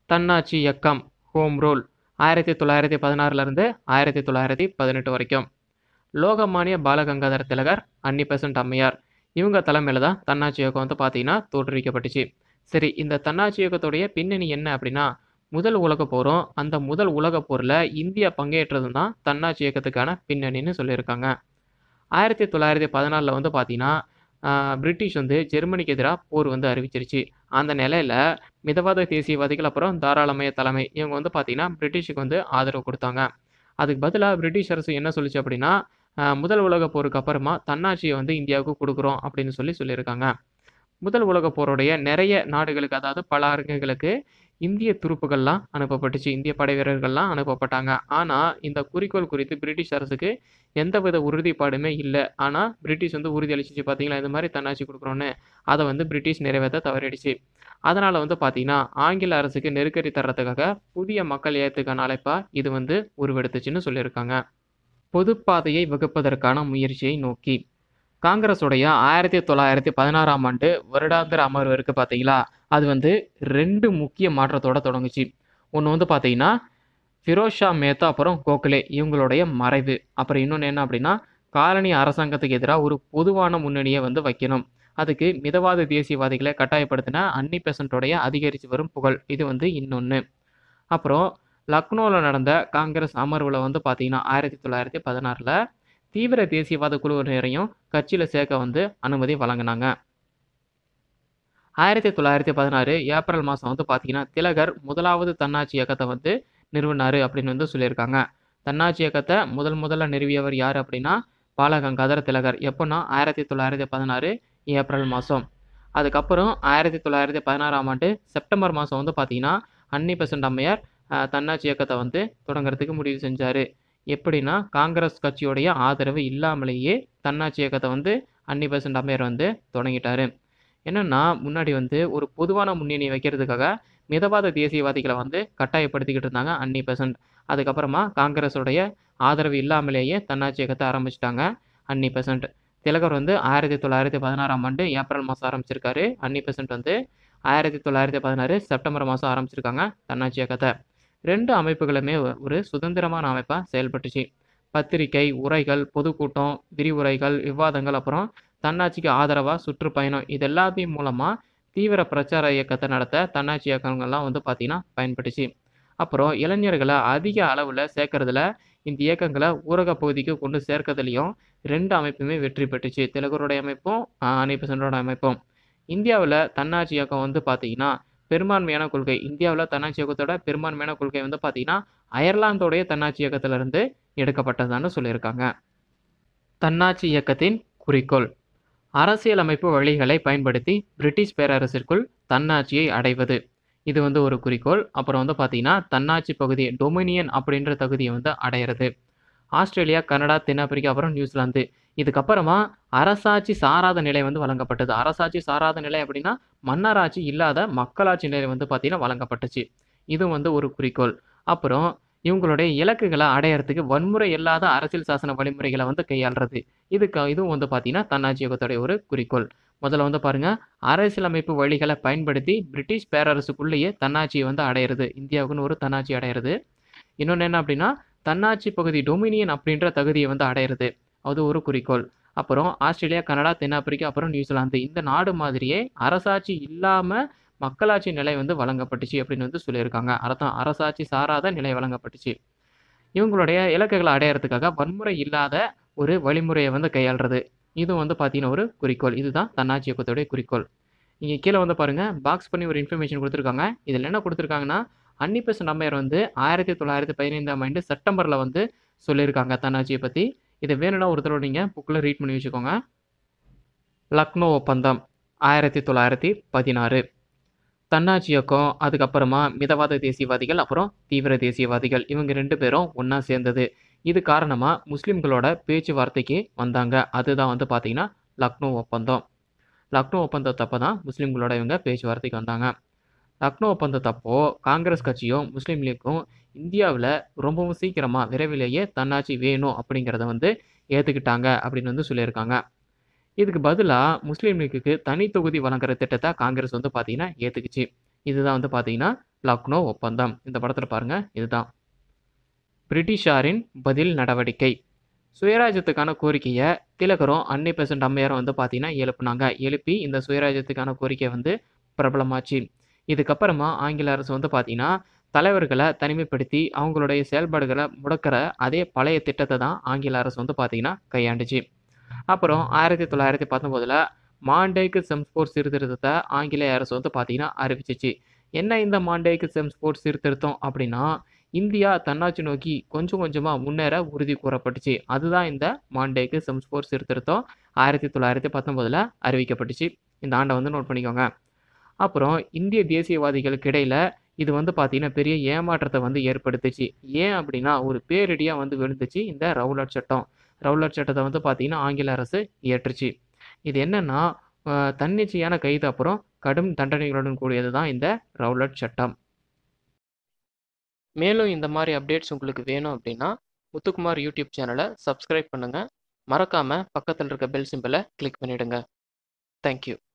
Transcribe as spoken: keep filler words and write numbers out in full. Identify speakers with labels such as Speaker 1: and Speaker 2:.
Speaker 1: தன்னாட்சி இயக்கம் home rule ஆயிரத்தி தொள்ளாயிரத்தி பதினாறுலேருந்து ஆயிரத்தி தொள்ளாயிரத்தி பதினெட்டு வரைக்கும். லோகமானிய பாலகங்காதர திலகர், அன்னி பெசன்ட் அம்மையார் இவங்க தலைமையில் தான் தன்னாட்சி இயக்கம் வந்து பார்த்தீங்கன்னா தோற்றுவிக்கப்பட்டுச்சு. சரி, இந்த தன்னாட்சி இயக்கத்துடைய பின்னணி என்ன அப்படின்னா, முதல் உலகப் போரும் அந்த முதல் உலகப் போரில் இந்தியா பங்கேற்றதும் தான் தன்னாட்சி இயக்கத்துக்கான பின்னணின்னு சொல்லியிருக்காங்க. ஆயிரத்தி தொள்ளாயிரத்தி பதினாலில் வந்து பார்த்தீங்கன்னா பிரிட்டிஷ் வந்து ஜெர்மனிக்கு எதிராக போர் வந்து அறிவிச்சிருச்சு. அந்த நிலையில் மிதவாத தேசியவாதிகள் அப்புறம் தாராளமய தலைமை இவங்க வந்து பார்த்தீங்கன்னா பிரிட்டிஷுக்கு வந்து ஆதரவு கொடுத்தாங்க. அதுக்கு பதிலாக பிரிட்டிஷ் அரசு என்ன சொல்லுச்சு அப்படின்னா, அஹ், முதல் உலகப் போருக்கு அப்புறமா தன்னாட்சியை வந்து இந்தியாவுக்கு கொடுக்குறோம் அப்படின்னு சொல்லி சொல்லியிருக்காங்க. முதல் உலகப் போருடைய நிறைய நாடுகளுக்கு, அதாவது பல அரங்குகளுக்கு இந்திய துருப்புகள்லாம் அனுப்பப்பட்டுச்சு. இந்திய படை வீரர்கள்லாம் அனுப்பப்பட்டாங்க. ஆனால் இந்த குறிக்கோள் குறித்து பிரிட்டிஷ் அரசுக்கு எந்தவித உறுதிப்பாடுமே இல்லை. ஆனால் பிரிட்டிஷ் வந்து உறுதி அளிச்சிச்சு, பார்த்தீங்களா இந்த மாதிரி தன்னாட்சி கொடுக்குறோன்னு. அதை வந்து பிரிட்டிஷ் நிறைவேற்ற தவறிடுச்சு. அதனால் வந்து பார்த்தீங்கன்னா ஆங்கில அரசுக்கு நெருக்கடி தர்றதுக்காக புதிய மக்கள் இயக்கத்துக்கான அழைப்பா இது வந்து உருவெடுத்துச்சுன்னு சொல்லியிருக்காங்க. பொதுப்பாதையை வகுப்பதற்கான முயற்சியை நோக்கி காங்கிரஸுடைய ஆயிரத்தி தொள்ளாயிரத்தி பதினாறாம் ஆண்டு வருடாந்திர அமர்வு இருக்குது பார்த்தீங்களா, அது வந்து ரெண்டு முக்கிய மாற்றத்தோட தொடங்குச்சு. ஒன்று வந்து பார்த்தீங்கன்னா ஃபிரோஸ் ஷா மேத்தா அப்புறம் கோகலே இவங்களுடைய மறைவு. அப்புறம் இன்னொன்று என்ன அப்படின்னா, காலனி அரசாங்கத்துக்கு எதிராக ஒரு பொதுவான முன்னணியை வந்து வைக்கணும். அதுக்கு மிதவாத தேசியவாதிகளை கட்டாயப்படுத்தின அன்னி பெசன்ட்டோடைய அதிகரித்து வரும் புகழ், இது வந்து இன்னொன்று. அப்புறம் லக்னோவில் நடந்த காங்கிரஸ் அமர்வில் வந்து பார்த்தீங்கன்னா ஆயிரத்தி தொள்ளாயிரத்தி பதினாறில் தீவிர தேசியவாத குழுவினரையும் கட்சியில் சேர்க்க வந்து அனுமதி வழங்கினாங்க. ஆயிரத்தி தொள்ளாயிரத்தி பதினாறு ஏப்ரல் மாதம் வந்து பார்த்தீங்கன்னா திலகர் முதலாவது தன்னாட்சி இயக்கத்தை வந்து நிறுவினார் அப்படின்னு வந்து சொல்லியிருக்காங்க. தன்னாட்சி இயக்கத்தை முதல் முதல்ல நிறுவியவர் யார் அப்படின்னா பாலகங்காதர திலகர். எப்போன்னா ஆயிரத்தி தொள்ளாயிரத்தி பதினாறு ஏப்ரல் மாதம். அதுக்கப்புறம் ஆயிரத்தி தொள்ளாயிரத்தி பதினாறாம் ஆண்டு செப்டம்பர் மாதம் வந்து பார்த்தீங்கன்னா அன்னி பெசன்ட் அம்மையார் அஹ், தன்னாட்சி இயக்கத்தை வந்து தொடங்குறதுக்கு முடிவு செஞ்சார். எப்படின்னா காங்கிரஸ் கட்சியோடைய ஆதரவு இல்லாமலேயே தன்னாட்சி இயக்கத்தை வந்து அன்னி பெசன்ட் அம்மையார் வந்து தொடங்கிட்டாரு. என்னன்னா முன்னாடி வந்து ஒரு பொதுவான முன்னணி வைக்கிறதுக்காக மிதவாத தேசியவாதிகளை வந்து கட்டாயப்படுத்திக்கிட்டு இருந்தாங்க அன்னி பெசன்ட். அதுக்கப்புறமா காங்கிரஸுடைய ஆதரவு இல்லாமலேயே தன்னாட்சி இயக்கத்தை ஆரம்பிச்சிட்டாங்க அன்னி பெசன்ட். திலகர் வந்து ஆயிரத்தி தொள்ளாயிரத்தி பதினாறாம் ஆண்டு ஏப்ரல் மாதம் ஆரம்பிச்சிருக்காரு. அன்னி பெசன்ட் வந்து ஆயிரத்தி தொள்ளாயிரத்தி பதினாறு செப்டம்பர் மாதம் ஆரம்பிச்சிருக்காங்க தன்னாட்சி இயக்கத்தை. ரெண்டு அமைப்புகளுமே ஒ- ஒரு சுதந்திரமான அமைப்பாக செயல்பட்டுச்சு. பத்திரிகை, உரைகள், பொதுக்கூட்டம், விரிவுரைகள், விவாதங்கள், அப்புறம் தன்னாட்சிக்கு ஆதரவாக சுற்றுப்பயணம், இது எல்லாத்தையும் மூலமாக தீவிர பிரச்சார இயக்கத்தை நடத்த தன்னாட்சி இயக்கங்கள்லாம் வந்து பார்த்திங்கன்னா பயன்பட்டுச்சு. அப்புறம் இளைஞர்களை அதிக அளவில் சேர்க்கறதுல இந்த இயக்கங்களை ஊரக பகுதிக்கு கொண்டு சேர்க்கறதுலையும் ரெண்டு அமைப்புமே வெற்றி பெற்றுச்சு. திலகருடைய அமைப்பும் ஆஹ், அன்னி பெசன்ட்டோட அமைப்பும். இந்தியாவில் தன்னாட்சி இயக்கம் வந்து பார்த்தீங்கன்னா பெரும்பான்மையான கொள்கை, இந்தியாவில் தன்னாட்சி இயக்கத்தோட பெரும்பான்மையான கொள்கை வந்து பார்த்தீங்கன்னா அயர்லாந்தோடைய தன்னாட்சி இயக்கத்திலிருந்து எடுக்கப்பட்டதான்னு சொல்லியிருக்காங்க. தன்னாட்சி இயக்கத்தின் குறிக்கோள் அரசியலமைப்பு வழிகளை பயன்படுத்தி பிரிட்டிஷ் பேரரசிற்குள் தன்னாட்சியை அடைவது, இது வந்து ஒரு குறிக்கோள். அப்புறம் வந்து பார்த்தீங்கன்னா தன்னாட்சி பகுதி டொமினியன் அப்படின்ற தகுதியை வந்து அடையிறது. ஆஸ்திரேலியா, கனடா, தென்னாப்பிரிக்கா, அப்புறம் நியூசிலாந்து இதுக்கப்புறமா அரசாட்சி சாராத நிலை வந்து வழங்கப்பட்டது. அரசாட்சி சாராத நிலை அப்படின்னா மன்னராட்சி இல்லாத மக்களாட்சி நிலை வந்து பார்த்தீங்கன்னா வழங்கப்பட்டுச்சு. இது வந்து ஒரு குறிக்கோள். அப்புறம் இவங்களுடைய இலக்குகளை அடையறதுக்கு வன்முறை இல்லாத அரசியல் சாசன வழிமுறைகளை வந்து கையாளுறது, இதுக்கு இதுவும் வந்து பார்த்தீங்கன்னா தன்னாட்சி இயக்கத்துடைய ஒரு குறிக்கோள். முதல்ல வந்து பாருங்க, அரசியலமைப்பு வழிகளை பயன்படுத்தி பிரிட்டிஷ் பேரரசுக்குள்ளேயே தன்னாட்சியை வந்து அடையிறது, இந்தியாவுக்குன்னு ஒரு தன்னாட்சி அடையிறது. இன்னொன்று என்ன அப்படின்னா தன்னாட்சி பகுதி டொமினியன் அப்படின்ற தகுதியை வந்து அடையிறது, அது ஒரு குறிக்கோள். அப்புறம் ஆஸ்திரேலியா, கனடா, தென்னாப்பிரிக்கா, அப்புறம் நியூசிலாந்து இந்த நாடு மாதிரியே அரசாட்சி இல்லாமல் மக்களாட்சி நிலை வந்து வழங்கப்பட்டுச்சு அப்படின்னு வந்து சொல்லியிருக்காங்க. அர்த்தம் அரசாட்சி சாராத நிலை வழங்கப்பட்டுச்சு. இவங்களுடைய இலக்குகளை அடையறதுக்காக வன்முறை இல்லாத ஒரு வழிமுறையை வந்து கையாளுறது, இது வந்து பார்த்தீங்கன்னா ஒரு குறிக்கோள். இதுதான் தன்னாட்சி இயக்கத்துடைய குறிக்கோள். இங்கே கீழே வந்து பாருங்க, பாக்ஸ் பண்ணி ஒரு இன்ஃபர்மேஷன் கொடுத்துருக்காங்க. இதில் என்ன கொடுத்துருக்காங்கன்னா அன்னி பெசன்ட் அம்மையார் வந்து ஆயிரத்தி தொள்ளாயிரத்தி பதினைந்தாம் ஆண்டு செப்டம்பரில் வந்து சொல்லியிருக்காங்க தன்னாட்சியை பற்றி. இதை வேணும்னா ஒரு தடவை நீங்கள் புக்கில் ரீட் பண்ணி வச்சுக்கோங்க. லக்னோ ஒப்பந்தம் ஆயிரத்தி தொள்ளாயிரத்தி பதினாறு. தன்னாட்சி இயக்கம், அதுக்கப்புறமா மிதவாத தேசியவாதிகள், அப்புறம் தீவிர தேசியவாதிகள் இவங்க ரெண்டு பேரும் ஒன்றா சேர்ந்தது. இது காரணமாக முஸ்லீம்களோட பேச்சுவார்த்தைக்கு வந்தாங்க. அதுதான் வந்து பார்த்தீங்கன்னா லக்னோ ஒப்பந்தம். லக்னோ ஒப்பந்தத்தப்போ தான் முஸ்லீம்களோட இவங்க பேச்சுவார்த்தைக்கு வந்தாங்க. லக்னோ ஒப்பந்தத்தப்போ காங்கிரஸ் கட்சியும் முஸ்லீம் லீக்கும் இந்தியாவில் ரொம்பவும் சீக்கிரமாக விரைவிலேயே தன்னாட்சி வேணும் அப்படிங்கிறத வந்து ஏற்றுக்கிட்டாங்க அப்படின்னு வந்து சொல்லியிருக்காங்க. இதுக்கு பதிலாக முஸ்லீம் லீக்குக்கு தனி தொகுதி வழங்குற திட்டத்தை காங்கிரஸ் வந்து பார்த்தீங்கன்னா ஏற்றுக்குச்சு. இதுதான் வந்து பார்த்தீங்கன்னா லக்னோ ஒப்பந்தம். இந்த படத்தில் பாருங்க இதுதான். பிரிட்டிஷாரின் பதில் நடவடிக்கை. சுயராஜ்யத்துக்கான கோரிக்கையை திலகரும் அன்னை பெசன்ட் அம்மையாரும் வந்து பார்த்தீங்கன்னா எழுப்புனாங்க. எழுப்பி இந்த சுயராஜ்யத்துக்கான கோரிக்கை வந்து பிரபலமாச்சு. இதுக்கப்புறமா ஆங்கில அரசு வந்து பார்த்தீங்கன்னா தலைவர்களை தனிமைப்படுத்தி அவங்களுடைய செயல்பாடுகளை முடக்கிற அதே பழைய திட்டத்தை தான் ஆங்கில அரசு வந்து பார்த்தீங்கன்னா கையாண்டுச்சு. அப்புறம் ஆயிரத்தி தொள்ளாயிரத்தி பத்தொம்போதில் மாண்டேக்கு செம்ஸ்போர்ட் சீர்திருத்தத்தை ஆங்கிலேய அரசு வந்து பார்த்தீங்கன்னா அறிவிச்சிச்சு. என்ன இந்த மாண்டேக்கு செம்ஸ்போர்ட் சீர்திருத்தம் அப்படின்னா, இந்தியா தன்னாட்சி நோக்கி கொஞ்சம் கொஞ்சமாக முன்னேற உறுதி கூறப்பட்டுச்சு. அதுதான் இந்த மாண்டேக்கு செம்ஸ்போர்ட் சீர்திருத்தம் ஆயிரத்தி தொள்ளாயிரத்தி பத்தொம்போதில் அறிவிக்கப்பட்டுச்சு. இந்த ஆண்டை வந்து நோட் பண்ணிக்கோங்க. அப்புறம் இந்திய தேசியவாதிகளுக்கு இடையில் இது வந்து பார்த்தீங்கன்னா பெரிய ஏமாற்றத்தை வந்து ஏற்படுத்துச்சு. ஏன் அப்படின்னா ஒரு பேரிடியாக வந்து விழுந்துச்சு இந்த ரவுலட் சட்டம். ரவுலட் சட்டத்தை வந்து பார்த்தீங்கன்னா ஆங்கில அரசு இயற்றுச்சு. இது என்னன்னா தன்னிச்சையான கைது அப்புறம் கடும் தண்டனைகளுடன் கூடியது தான் இந்த ரவுலட் சட்டம். மேலும் இந்த மாதிரி அப்டேட்ஸ் உங்களுக்கு வேணும் அப்படின்னா முத்துக்குமார் யூடியூப் சேனலை சப்ஸ்கிரைப் பண்ணுங்கள். மறக்காமல் பக்கத்தில் இருக்க பெல் சிம்பலை கிளிக் பண்ணிவிடுங்க. தேங்க்யூ.